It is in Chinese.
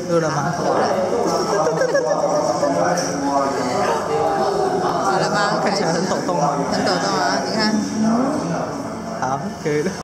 录了吗？ 好了吗？ 看起来很抖动啊。 很抖动啊，你看。 好，可以了。